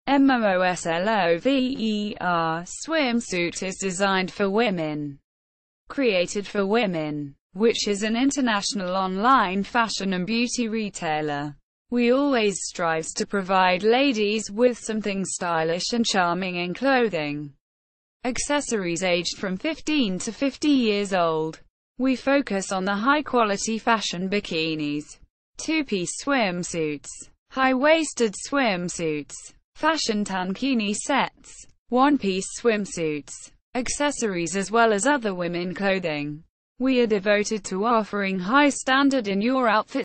MOOSLOVER swimsuit is designed for women, created for women, which is an international online fashion and beauty retailer. We always strives to provide ladies with something stylish and charming in clothing. Accessories aged from 15 to 50 years old. We focus on the high-quality fashion bikinis, two-piece swimsuits, high-waisted swimsuits, fashion tankini sets, one-piece swimsuits, accessories as well as other women clothing. We are devoted to offering high standard in your outfit